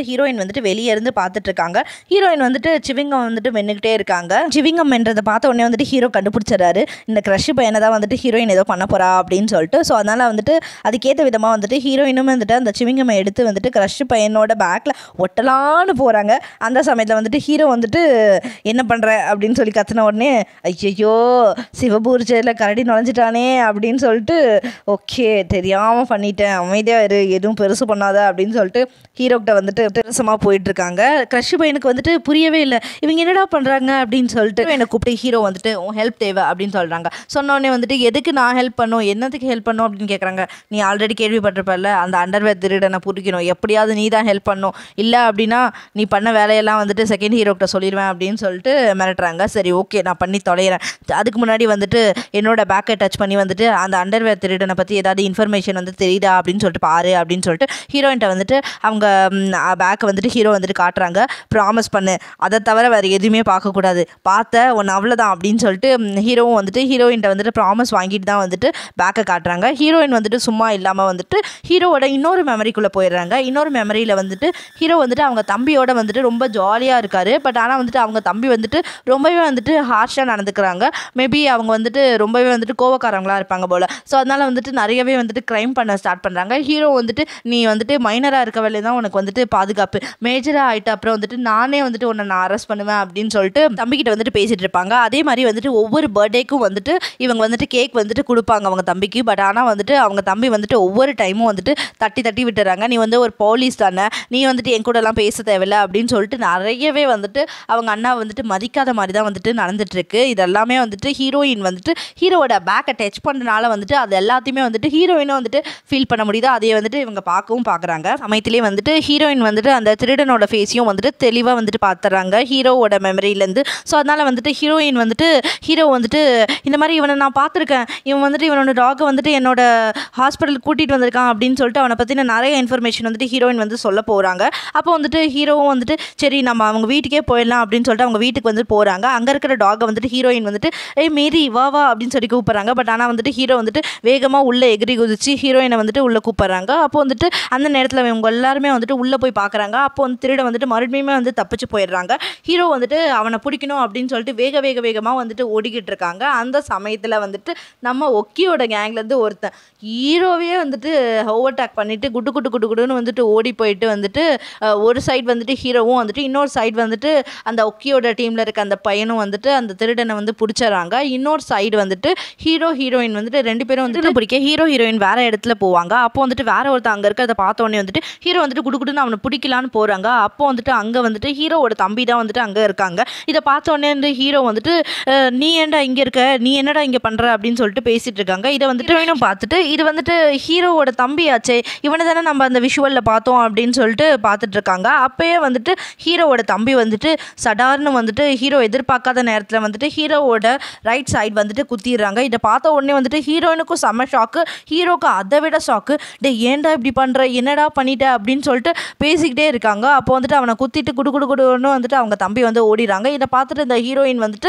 ஹீரோயின் வந்துட்டு வெளியே இருந்து பார்த்துட்டு இருக்காங்க. ஹீரோயின் வந்துட்டு சிவிங்கம் வந்துட்டு மென்னுக்கிட்டே இருக்காங்க. சிவிங்கம் மென்றதை பார்த்த உடனே வந்துட்டு ஹீரோ கண்டுபிடிச்சிடறாரு, இந்த க்ரஷ் பையனை தான் வந்துட்டு ஹீரோயின் ஏதோ பண்ண போறா அப்படின்னு சொல்லிட்டு. ஸோ அதனால் வந்துட்டு அதுக்கேற்ற விதமாக வந்துட்டு ஹீரோயினும் வந்துட்டு அந்த சிவிங்கம்மை எடுத்து வந்துட்டு க்ரஷ் பையனோட பேக்கில் ஒட்டலான்னு போகிறாங்க. அந்த சமயத்தில் வந்துட்டு ஹீரோ வந்துட்டு என்ன பண்ணுற அப்படின்னு சொல்லி கத்தின உடனே ஐயோ சிவபூர்ஜையில் கரடி நுழைஞ்சிட்டானே அப்படின்னு சொல்லிட்டு ஓகே தெரியாமல் பண்ணிட்டேன், அமைதியாக இரு, எதுவும் பெருசு பண்ணாத அப்படின்னு சொல்லிட்டு ஹீரோக்கிட்ட வந்துட்டு பெருசமாக போயிட்டுருக்காங்க. க்ரஷ் பையனுக்கு வந்துட்டு புரியவே இல்லை, இவங்க என்னடா பண்ணுறாங்க அப்படின்னு சொல்லிட்டு என்னை கூப்பிட்டு ஹீரோ வந்துட்டு உன் ஹெல்ப் தேவை அப்படின்னு சொல்கிறாங்க. சொன்னோடனே வந்துட்டு எதுக்கு நான் ஹெல்ப் பண்ணும், என்னத்துக்கு ஹெல்ப் பண்ணும் அப்படின்னு கேட்குறாங்க. நீ ஆல்ரெடி கேள்விப்பட்டிருப்பல, அந்த அண்டர்வேர் திருடனை பிடிக்கணும், எப்படியாவது நீ தான் ஹெல்ப் பண்ணும், இல்லை அப்படின்னா நீ பண்ண வேலையெல்லாம் வந்துட்டு செகண்ட் ஹீரோக்கிட்ட சொல்லிடுவேன் அப்படின்னு சொல்லிட்டு மிரட்டுறாங்க. சரி ஓகே நான் பண்ணி தொலைகிறேன், அதுக்கு முன்னாடி வந்துட்டு என்னோட பேக்கை டச் பண்ணி வந்துட்டு அந்த அண்டர்வேர் திருடனை பற்றி ஏதாவது இன்ஃபர்மேஷன் வந்து தெரியுதா அப்படின்னு சொல்லிட்டு பாரு அப்படின்னு சொல்லிட்டு ஹீரோயின்ட்ட வந்துட்டு அவங்க பேக்கை வந்துட்டு ஹீரோ வந்துட்டு காட்டுறாங்க. ப்ராமிஸ் பண்ணு, அதை தவிர வேறு எதுவுமே பார்க்கக்கூடாது, பார்த்த ஒன்று அவ்வளோதான் அப்படின்னு சொல்லிட்டு ஹீரோவும் வந்துட்டு ஹீரோயின்ட்ட வந்துட்டு ப்ராமிஸ் வாங்கிட்டு தான் வந்துட்டு பேக்கை காட்டுறாங்க. ஹீரோயின் வந்துட்டு சும்மா இல்லாமல் வந்துட்டு ஹீரோவோட இன்னொரு மெமரிக்குள்ளே போயிடுறாங்க. இன்னொரு மெமரியில் வந்துட்டு ஹீரோ வந்துட்டு அவங்க தம்பியோட வந்துட்டு ரொம்ப ஜாலியாக இருக்காரு. பட் ஆனால் வந்துட்டு அவங்க தம்பி வந்துட்டு ரொம்பவே வந்துட்டு ஹார்ஷாக நடந்துக்கிறாங்க. மேபி அவங்க வந்துட்டு ரொம்பவே வந்துட்டு கோவக்காரங்களாக இருப்பாங்க போல். ஸோ அதனால் வந்துட்டு நிறையவே வந்துட்டு க்ரைம் பண்ண ஸ்டார்ட் பண்ணுறாங்க. ஹீரோ வந்துட்டு நீ வந்துட்டு மைனராக இருக்க வேலையை தான் உனக்கு வந்துட்டு பாதுகாப்பு, மேஜராக ஆகிட்ட அப்புறம் வந்துட்டு நானே வந்துட்டு உன்னை நான் அரெஸ்ட் பண்ணுவேன் அப்படின்னு சொல்லிட்டு தம்பிக்கிட்ட வந்துட்டு பேசிகிட்டு இருப்பாங்க. அதே மாதிரி வந்துட்டு ஒவ்வொரு பர்த்டேக்கும் வந்துட்டு இவங்க வந்துட்டு கேக் வந்துட்டு கொடுப்பாங்க அவங்க தம்பிக்கு. பட் ஆனால் வந்துட்டு அவங்க தம்பி வந்துட்டு ஒவ்வொரு டைமும் வந்துட்டு தட்டி தட்டி விட்டுறாங்க. நீ வந்து ஒரு போலீஸ் தானே, நீ வந்துட்டு என் கூடலாம் பேச தேவையில்லை அப்படின்னு சொல்லிட்டு நிறையவே வந்துட்டு அவங்க அண்ணா வந்துட்டு மதிக்காத மாதிரி தான் வந்துட்டு நடந்துட்டுருக்கு. இதெல்லாமே வந்துட்டு ஹீரோயின் வந்துட்டு ஹீரோவோட பேக்கை டச் பண்ணுறதுனால வந்துட்டு அது எல்லாத்தையுமே வந்துட்டு ஹீரோயினும் வந்துட்டு ஃபீல் பண்ண முடியுது. அதையே வந்துட்டு இவங்க பார்க்கவும் பார்க்குறாங்க. சமயத்திலே வந்துட்டு ஹீரோயின் வந்துட்டு அந்த திருடனோட ஃபேஸையும் வந்துட்டு தெளிவாக வந்துட்டு பார்த்துறாங்க ஹீரோவோட மெமரியிலேருந்து. ஸோ அதனால் வந்துட்டு ஹீரோயின் வந்துட்டு ஹீரோ வந்துட்டு இந்த மாதிரி இவனை நான் பார்த்துருக்கேன், இவன் வந்துட்டு இவனோட டாகை வந்துட்டு என்னோட ஹாஸ்பிட்டலுக்கு கூட்டிகிட்டு வந்திருக்கான் அப்படின்னு சொல்லிட்டு அவனை பற்றின நிறைய இன்ஃபர்மேஷன் வந்துட்டு ஹீரோயின் வந்து சொல்ல போகிறாங்க. அப்போ வந்துட்டு ஹீரோவும் வந்துட்டு சரி நம்ம அவங்க வீட்டுக்கே போயிடலாம் அப்படின்னு சொல்லிட்டு அவங்க வீட்டுக்கு வந்து போகிறாங்க. அங்கே இருக்கிற டாகை வந்துட்டு ஹீரோயின் வந்துட்டு மேரி வா வா அப்படின்னு சொல்லி கூப்பிட்றாங்க. பட் ஆனால் வந்துட்டு ஹீரோ வந்துட்டு வேகமாக உள்ளே எகிரி குதிச்சு ஹீரோயினை வந்துட்டு உள்ளே கூப்பிட்றாங்க. அப்போ வந்துட்டு அந்த நேரத்தில் இவங்க எல்லாருமே வந்துட்டு உள்ளே போய் பார்க்குறாங்க. அப்போ வந்து திருட வந்துட்டு மறுபடியுமே வந்து தப்பிச்சு போயிடுறாங்க. ஹீரோ வந்துட்டு அவனை பிடிக்கணும் அப்படின்னு சொல்லிட்டு வேகமாக வந்துட்டு ஓடிக்கிட்டு இருக்காங்க. அந்த சமயத்தில் வந்துட்டு நம்ம ஒக்கியோட கேங்லேருந்து ஒருத்தன் ஹீரோவே வந்துட்டு ஓவர்டேக் பண்ணிட்டு குடுன்னு வந்துட்டு ஓடி போயிட்டு வந்துட்டு ஒரு சைடு வந்துட்டு ஹீரோவும் வந்துட்டு இன்னொரு சைடு வந்துட்டு அந்த ஒக்கியோட டீமில் இருக்க அந்த பையனும் வந்துட்டு அந்த திருடனை வந்து பிடிச்சிடறாங்க. இன்னொரு சைடு வந்துட்டு ஹீரோயின் வந்துட்டு ரெண்டு பேரும் வந்துட்டு பிடிக்க ஹீரோயின் வேற இடத்துல போவாங்க. அப்போ வந்துட்டு வேற ஒருத்தர் அங்கே இருக்கிறத பார்த்த உடனே வந்துட்டு ஹீரோ வந்துட்டு குடுன்னு அவனை பிடிக்கலான்னு போகிறாங்க. அப்போ வந்துட்டு அங்கே வந்துட்டு ஹீரோவோட தம்பி தான் வந்துட்டு அங்கே இருக்காங்க. இதை பார்த்த உடனே வந்து ஹீரோ வந்துட்டு நீ ஏன்டா இங்கே இருக்க, நீ என்னடா இங்கே பண்ணுற அப்படின்னு சொல்லிட்டு பேசிட்டு இருக்காங்க. இதை வந்துட்டு ஹீரோயினும் பார்த்துட்டு இது வந்துட்டு ஹீரோவோட தம்பி ஆச்சே, இவனை தானே நம்ம அந்த விஷுவலில் பார்த்தோம் அப்படின்னு சொல்லிட்டு பார்த்துட்டு இருக்காங்க. அப்பயே வந்துட்டு ஹீரோவோட தம்பி வந்துட்டு சடார்னு வந்துட்டு ஹீரோ எதிர்பார்க்காத நேரத்தில் வந்துட்டு ஹீரோவோட ரைட் சைடு வந்துட்டு குத்திடுறாங்க. இதை பார்த்த உடனே வந்துட்டு ஹீரோயினுக்கும் செம்ம ஷாக்கு, ஹீரோக்கு அதை விட ஷாக்கு. ஏன்டா இப்படி பண்ணுற, என்னடா பண்ணிட்ட அப்படின்னு சொல்லிட்டு பேசிக்கிட்டே இருக்காங்க. அப்போ வந்துட்டு அவனை குத்திட்டு குடுன்னு வந்துட்டு அவங்க தம்பி வந்து ஓடிடுறாங்க. இதை பார்த்துட்டு இந்த ஹீரோயின் வந்துட்டு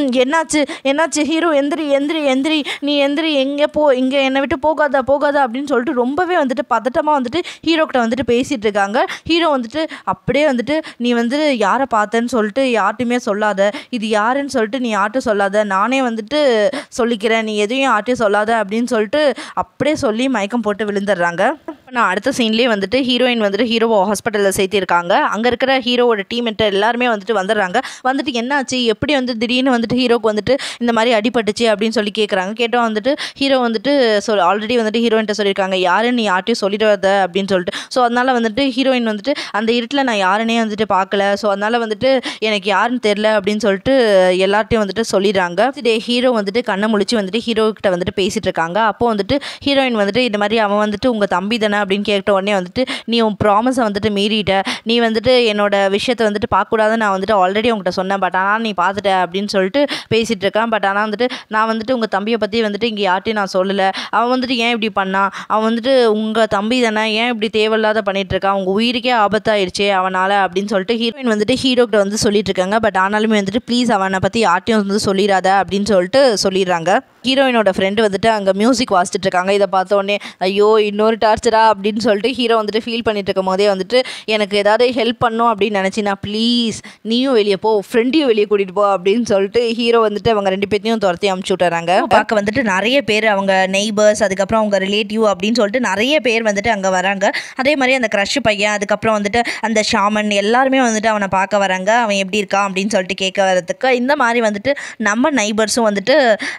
என்னாச்சு ஹீரோ எந்திரி நீ எந்திரி, எங்கே இங்கே என்னை விட்டு போகாத அப்படின்னு சொல்லிட்டு ரொம்பவே வந்துட்டு பதட்டமாக வந்துட்டு ஹீரோக்கிட்ட வந்துட்டு பேசிகிட்டு இருக்காங்க. ஹீரோ வந்துட்டு அப்படியே வந்துட்டு நீ வந்து யாரை பார்த்தேன்னு சொல்லிட்டு யார்ட்டையுமே சொல்லாத, இது யாருன்னு சொல்லிட்டு நீ யார்ட்டும் சொல்லாத, நானே வந்துட்டு சொல்லிக்கிறேன், நீ எதையும் யார்ட்டையும் சொல்லாத அப்படின்னு சொல்லிட்டு அப்படியே சொல்லி மயக்கம் போட்டு விழுந்துடுறாங்க. நான் அடுத்த சீன்லேயே வந்துட்டு ஹீரோயின் வந்துட்டு ஹீரோவை ஹாஸ்பிட்டலில் சேர்த்திருக்காங்க. அங்கே இருக்கிற ஹீரோவோட டீம்மேட் எல்லாருமே வந்துட்டு வந்துடுறாங்க. வந்துட்டு என்னாச்சு, எப்படி வந்து திடீர்னு வந்துட்டு ஹீரோக்கு வந்துட்டு இந்த மாதிரி அடிபட்டுச்சு அப்படின்னு சொல்லி கேட்குறாங்க. கேட்டால் வந்துட்டு ஹீரோ வந்துட்டு ஆல்ரெடி வந்துட்டு ஹீரோயின்ட்ட சொல்லியிருக்காங்க யாருன்னு நீ யார்ட்டையும் சொல்லிடுறத அப்படின்னு சொல்லிட்டு. ஸோ அதனால் வந்துட்டு ஹீரோயின் வந்துட்டு அந்த இருட்டில் நான் யாருன்னே வந்துட்டு பார்க்கல, ஸோ அதனால் வந்துட்டு எனக்கு யாருன்னு தெரில அப்படின்னு சொல்லிட்டு எல்லார்ட்டையும் வந்துட்டு சொல்லிடுறாங்க. ஹீரோ வந்துட்டு கண்ணை முழிச்சு வந்துட்டு ஹீரோக்கிட்ட வந்துட்டு பேசிகிட்டு இருக்காங்க. அப்போ வந்துட்டு ஹீரோயின் வந்துட்டு இந்த மாதிரி அவன் வந்துட்டு உங்கள் தம்பி தானே அப்படின்னு கேட்ட உடனே வந்துட்டு நீ உன் ப்ராமிஸை வந்துட்டு மீறிட்ட, நீ வந்துட்டு என்னோட விஷயத்தை வந்துட்டு பார்க்கக்கூடாதுன்னு நான் வந்துட்டு ஆல்ரெடி உங்கள்கிட்ட சொன்னேன், பட் ஆனால் நீ பார்த்துட்ட அப்படின்னு சொல்லிட்டு பேசிகிட்டு இருக்கான். பட் ஆனால் வந்துட்டு நான் வந்துட்டு உங்கள் தம்பியை பற்றி வந்துட்டு இங்கே யார்ட்டையும் நான் சொல்லலை, அவன் வந்துட்டு ஏன் இப்படி பண்ணான், அவன் வந்துட்டு உங்கள் தம்பி தானே, ஏன் இப்படி தேவையில்லாத பண்ணிகிட்டு இருக்கான், உங்கள் உயிருக்கே ஆபத்தாயிடுச்சே அவனால் அப்படின்னு சொல்லிட்டு ஹீரோயின் வந்துட்டு ஹீரோக்கிட்ட வந்து சொல்லிட்டு இருக்காங்க. பட் ஆனாலுமே வந்துட்டு ப்ளீஸ் அவனை பற்றி யார்ட்டையும் வந்து சொல்லிடாத அப்படின்னு சொல்லிட்டு சொல்லிடுறாங்க. ஹீரோயினோட ஃப்ரெண்டு வந்துட்டு அங்கே மியூசிக் வாசிச்சுட்டு இருக்காங்க. இதை பார்த்த உடனே ஐயோ இன்னொரு டார்ச்சரா அப்படின்னு சொல்லிட்டு ஹீரோ வந்துட்டு ஃபீல் பண்ணிட்டு இருக்கும் போதே வந்துட்டு எனக்கு ஏதாவது ஹெல்ப் பண்ணும் அப்படின்னு நினச்சினா ப்ளீஸ் நீயும் வெளியே போ, ஃப்ரெண்டையும் வெளியே கூட்டிகிட்டு போ அப்படின்னு சொல்லிட்டு ஹீரோ வந்துட்டு அவங்க 2 பேர்த்தையும் துரத்தி அமுச்சு விட்டுறாங்க. பார்க்க வந்துட்டு நிறைய பேர் அவங்க நெய்பர்ஸ், அதுக்கப்புறம் அவங்க ரிலேட்டிவ் அப்படின்னு சொல்லிட்டு நிறைய பேர் வந்துட்டு அங்கே வராங்க. அதே மாதிரி அந்த க்ரஷ் பையன், அதுக்கப்புறம் வந்துட்டு அந்த ஷாமன் எல்லாருமே வந்துட்டு அவனை பார்க்க வராங்க. அவன் எப்படி இருக்கான் அப்படின்னு சொல்லிட்டு கேட்க வரதுக்கு இந்த மாதிரி வந்துட்டு நம்ம நைபர்ஸும் வந்துட்டு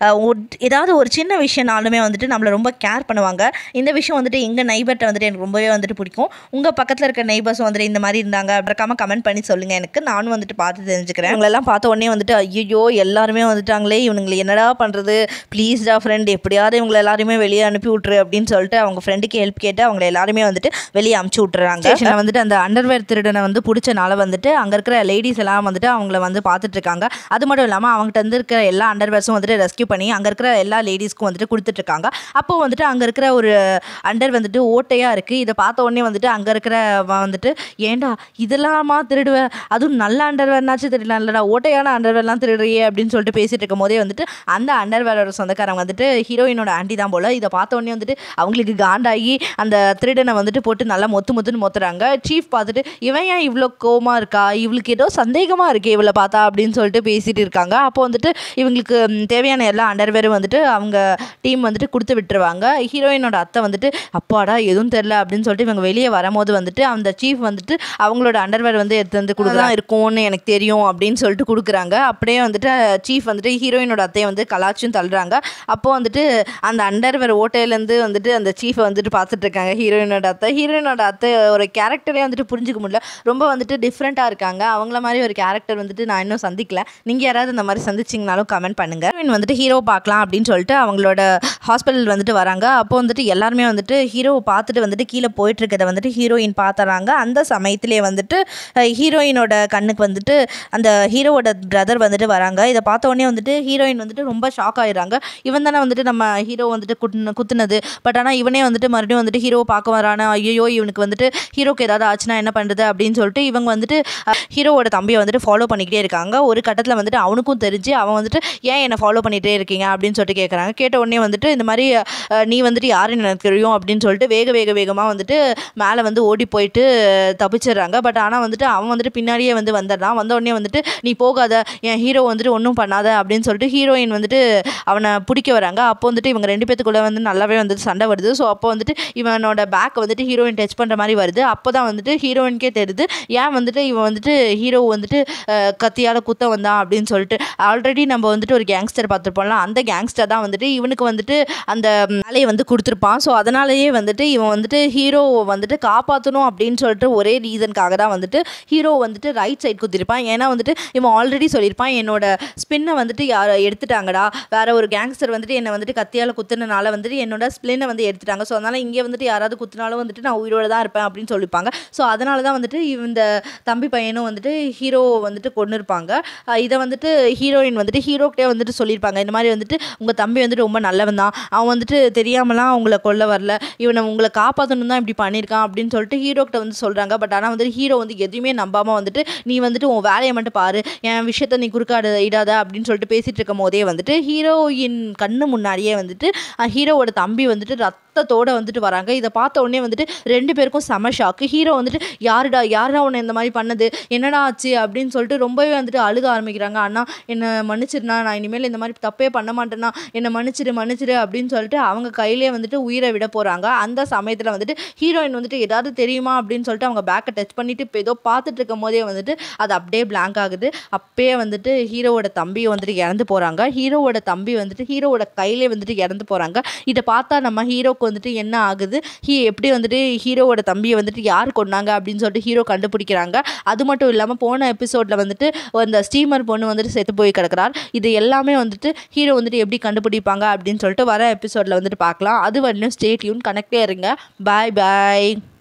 ஏதாவது ஒரு சின்ன விஷயம்னாலுமே வந்துட்டு நம்மளை ரொம்ப கேர் பண்ணுவாங்க. இந்த விஷயம் வந்துட்டு எங்கள் நைபர்கிட்ட வந்துட்டு எனக்கு ரொம்பவே வந்துட்டு பிடிக்கும். உங்கள் பக்கத்தில் இருக்க நைபர்ஸும் வந்துட்டு இந்த மாதிரி இருந்தாங்க அப்படிக்காம கமெண்ட் பண்ணி சொல்லுங்கள் எனக்கு, நானும் வந்துட்டு பார்த்து தெரிஞ்சுக்கிறேன். இவங்களெல்லாம் பார்த்த உடனே வந்துட்டு ஐயோ எல்லாருமே வந்துட்டாங்களே, இவங்களை என்னடா பண்ணுறது, ப்ளீஸ்டா ஃப்ரெண்ட் எப்படியாவது இவங்களை எல்லாருமே வெளியே அனுப்பி விட்ரு அப்படின்னு சொல்லிட்டு அவங்க ஃப்ரெண்டுக்கு ஹெல்ப் கேட்டு அவங்க எல்லாருமே வந்துட்டு வெளியே அமுச்சு விட்டுறாங்க. ஸ்டேஷனில் வந்துட்டு அந்த அண்டர்வேர் திருடனை வந்து பிடிச்சனால வந்துட்டு அங்கே இருக்கிற லேடிஸ் எல்லாம் வந்துட்டு அவங்கள வந்து பார்த்துட்டு இருக்காங்க. அது மட்டும் இல்லாமல் அவங்ககிட்ட வந்து இருக்கிற எல்லா அண்டர்வேர்ஸும் வந்துட்டு ரெஸ்கியூ பண்ணி அங்கே இருக்கிற எல்லா லேடிஸ்க்கும் வந்துட்டு கொடுத்துட்ருக்காங்க. அப்போ வந்துட்டு அங்கே இருக்கிற ஒரு அண்டர் வந்துட்டு ஓட்டையாக இருக்குது. இதை பார்த்த உடனே வந்துட்டு அங்கே இருக்கிற வந்துட்டு ஏண்டா இதெல்லாமா திருடுவேன், அதுவும் நல்ல அண்டர்வேர்னாச்சும் திருடலாம் இல்லைடா, ஓட்டையான அண்டர்வேர்லாம் திருடுறியே அப்படின்னு சொல்லிட்டு பேசிட்டு இருக்கும் போதே வந்துட்டு அந்த அண்டர்வேரோட சொந்தக்காரங்க வந்துட்டு ஹீரோயினோட ஆண்டி தான் போல். இதை பார்த்த உடனே வந்துட்டு அவங்களுக்கு காண்டாகி அந்த திருடனை வந்துட்டு போட்டு நல்லா மொத்துன்னு மொத்துறாங்க. சீஃப் பார்த்துட்டு இவன் ஏன் இவ்வளோ கோவமாக இருக்கா, இவளுக்கு ஏதோ சந்தேகமாக இருக்கே இவளை பார்த்தா அப்படின்னு சொல்லிட்டு பேசிட்டு இருக்காங்க. அப்போ வந்துட்டு இவங்களுக்கு தேவையான எல்லா அண்டர்வேரும் வந்துட்டு அவங்க டீம் வந்துட்டு கொடுத்து விட்டுருவாங்க. ஹீரோயினோட அத்தை வந்துட்டு அப்பாடா எதுவும் தெரில அப்படின்னு சொல்லிட்டு இவங்க வெளியே வரும்போது வந்துட்டு அந்த சீஃப் வந்துட்டு அவங்களோட அண்டர்வேர் வந்து எடுத்து வந்து கொடுக்கலாம் இருக்கும்னு எனக்கு தெரியும் அப்படின்னு சொல்லிட்டு கொடுக்குறாங்க. அப்படியே வந்துட்டு சீஃப் வந்துட்டு ஹீரோயினோட அத்தையை வந்து கலாச்சும் தள்ளுறாங்க. அப்போது வந்துட்டு அந்த அண்டர்வேர் ஓட்டையிலேருந்து வந்துட்டு அந்த சீஃபை வந்துட்டு பார்த்துட்டு இருக்காங்க ஹீரோயினோட அத்தை. ஹீரோயினோட அத்தை ஒரு கேரக்டரே வந்துட்டு புரிஞ்சுக்க முடியல, ரொம்ப வந்துட்டு டிஃப்ரெண்ட்டாக இருக்காங்க. அவங்கள மாதிரி ஒரு கேரக்டர் வந்துட்டு நான் இன்னும் சந்திக்கல. நீங்கள் யாராவது இந்த மாதிரி சந்திச்சிங்கனாலும் கமெண்ட் பண்ணுங்கள். ஹீரோயின் வந்துட்டு ஹீரோ பார்க்கலாம் அப்படின்னு சொல்லிட்டு அவங்களோட ஹாஸ்பிட்டல் வந்துட்டு வராங்க. அப்போ வந்துட்டு எல்லாருமே வந்துட்டு ஹீரோவை பார்த்துட்டு வந்துட்டு கீழே போயிட்டுருக்கதை வந்துட்டு ஹீரோயின் பார்த்துறாங்க. அந்த சமயத்திலே வந்துட்டு ஹீரோயினோட கண்ணுக்கு வந்துட்டு அந்த ஹீரோவோட பிரதர் வந்துட்டு வராங்க. இதை பார்த்த உடனே வந்துட்டு ஹீரோயின் வந்துட்டு ரொம்ப ஷாக் ஆகிடுறாங்க. இவன் தானே வந்துட்டு நம்ம ஹீரோ வந்துட்டு குத்துனது, பட் ஆனால் இவனே வந்துட்டு மறுபடியும் வந்துட்டு ஹீரோவை பார்க்க வரானா, ஐயோ இவனுக்கு வந்துட்டு ஹீரோக்கு ஏதாவது ஆச்சுன்னா என்ன பண்ணுறது அப்படின்னு சொல்லிட்டு இவங்க வந்துட்டு ஹீரோவோட தம்பியை வந்துட்டு ஃபாலோ பண்ணிக்கிட்டே இருக்காங்க. ஒரு கட்டத்தில் வந்துட்டு அவனுக்கும் தெரிஞ்சு அவன் வந்துட்டு ஏன் என்னை ஃபாலோ பண்ணிகிட்டே இருக்கீங்க அப்படின்னு சொல்லிட்டு கேட்குறாங்க. கேட்ட உடனே வந்துட்டு இந்த மாதிரி நீ வந்துட்டு யாருன்னு எனக்கு தெரியும் அப்படின்னு சொல்லிட்டு வேகமாக வந்துட்டு மேலே வந்து ஓடி போயிட்டு தப்பிச்சிடுறாங்க. பட் ஆனால் வந்துட்டு அவன் வந்துட்டு பின்னாடியே வந்து வந்துடுறான். வந்த உடனே வந்துட்டு நீ போகாத, என் ஹீரோ வந்துட்டு ஒன்றும் பண்ணாத அப்படின்னு சொல்லிட்டு ஹீரோயின் வந்துட்டு அவனை பிடிக்க வராங்க. அப்போ வந்துட்டு இவங்க 2 பேத்துக்குள்ளே வந்து நல்லாவே வந்துட்டு சண்டை வருது. ஸோ அப்போ வந்துட்டு இவனோட பேக்கை வந்துட்டு ஹீரோயின் டச் பண்ணுற மாதிரி வருது. அப்போ தான் வந்துட்டு ஹீரோயின்கே தெரியுது ஏன் வந்துட்டு இவன் வந்துட்டு ஹீரோ வந்துட்டு கத்தியால் குத்த வந்தான் அப்படின்னு சொல்லிட்டு. ஆல்ரெடி நம்ம வந்துட்டு ஒரு கேங்ஸ்டர் பார்த்துருப்போம்ல, அந்த கேங்ஸ்டர் தான் வந்துட்டு இவனுக்கு வந்துட்டு அந்த வேலையை வந்து கொடுத்துருப்பான். ஸோ அதனாலேயே வந்துட்டு இவன் வந்துட்டு ஹீரோவை வந்துட்டு காப்பாற்றணும் அப்படின்னு சொல்லிட்டு ஒரே ரீசனுக்காக தான் வந்துட்டு ஹீரோ வந்துட்டு ரைட் சைட் குத்திருப்பான். ஏன்னா வந்துட்டு இவன் ஆல்ரெடி சொல்லியிருப்பான் என்னோட ஸ்பின்னை வந்துட்டு யாரை எடுத்துட்டாங்கடா, வேற ஒரு கேங்ஸ்டர் வந்துட்டு என்னை வந்துட்டு கத்தியால் குத்துனால வந்துட்டு என்னோட ஸ்பின்னை வந்து எடுத்துட்டாங்க. ஸோ அதனால் இங்கே வந்துட்டு யாராவது குத்தினாலும் வந்துட்டு நான் உயிரோடு தான் இருப்பேன் அப்படின்னு சொல்லியிருப்பாங்க. ஸோ அதனால தான் வந்துட்டு இந்த தம்பி பையனும் வந்துட்டு ஹீரோவை வந்துட்டு கொண்டு இருப்பாங்க. இதை வந்துட்டு ஹீரோயின் வந்துட்டு ஹீரோக்கிட்டே வந்துட்டு சொல்லியிருப்பாங்க, இந்த மாதிரி வந்துட்டு உங்கள் தம்பி வந்துட்டு ரொம்ப நல்லவன் தான், அவன் வந்துட்டு தெரியாமலாம் உங்களை கொல்ல வரல, இவனை உங்களை காப்பாற்றணும் தான் இப்படி பண்ணியிருக்கான் அப்படின்னு சொல்லிட்டு ஹீரோக்கிட்ட வந்து சொல்கிறாங்க. பட் ஆனால் வந்துட்டு ஹீரோ வந்து எதுவுமே நம்பாமல் வந்துட்டு நீ வந்துட்டு உன் வேலையை மட்டும் பாரு, என் விஷயத்த நீ இடாத அப்படின்னு சொல்லிட்டு பேசிகிட்டு இருக்கும் போதே வந்துட்டு ஹீரோயின் கண்ணு முன்னாடியே வந்துட்டு ஹீரோவோட தம்பி வந்துட்டு ரத்தத்தோடு வந்துட்டு வராங்க. இதை பார்த்த உடனே வந்துட்டு 2 பேருக்கும் செம ஷாக்கு. ஹீரோ வந்துட்டு யாருடா உன்னை இந்த மாதிரி பண்ணது, என்னடா ஆச்சு அப்படின்னு சொல்லிட்டு ரொம்பவே வந்துட்டு அழுக ஆரம்பிக்கிறாங்க. அண்ணா என்னை மன்னிச்சிருண்ணா, நான் இனிமேல் இந்த மாதிரி தப்பே பண்ண மாட்டேன்னா, என்னை மன்னிச்சிரு அப்படின்னு சொல்லிட்டு அவங்க கையிலே வந்துட்டு உயிரை விட போகிறாங்க. அந்த சமயத்தில் வந்துட்டு ஹீரோயின் வந்துட்டு ஏதாவது தெரியுமா அப்படின்னு சொல்லிட்டு அவங்க பேக்கை டச் பண்ணிட்டு இப்போ ஏதோ பார்த்துட்டு இருக்கும் போதே வந்துட்டு அது அப்படியே பிளாங்க் ஆகுது. அப்பயே வந்துட்டு ஹீரோவோட தம்பி வந்துட்டு இறந்து போகிறாங்க. ஹீரோவோட தம்பி வந்துட்டு ஹீரோவோட கையிலே வந்துட்டு இறந்து போகிறாங்க. இதை பார்த்தா நம்ம ஹீரோக்கு வந்துட்டு என்ன ஆகுது, எப்படி வந்துட்டு ஹீரோவோட தம்பியை வந்துட்டு யார் கொண்டாங்க அப்படின்னு சொல்லிட்டு ஹீரோ கண்டுபிடிக்கிறாங்க. அது மட்டும் இல்லாமல் போன எபிசோடில் வந்துட்டு அந்த ஸ்டீமர் பொண்ணு வந்துட்டு செத்து போய் கிடக்கிறார். இது எல்லாமே வந்துட்டு ஹீரோ வந்துட்டு எப்படி கண்டுபிடிப்பாங்க அப்படின்னு சொல்லிட்டு வர எபிசோடில் வந்துட்டு பார்க்கலாம். அது வரலையும் ஸ்டே டியூன், கனெக்டே இருங்க. பாய்.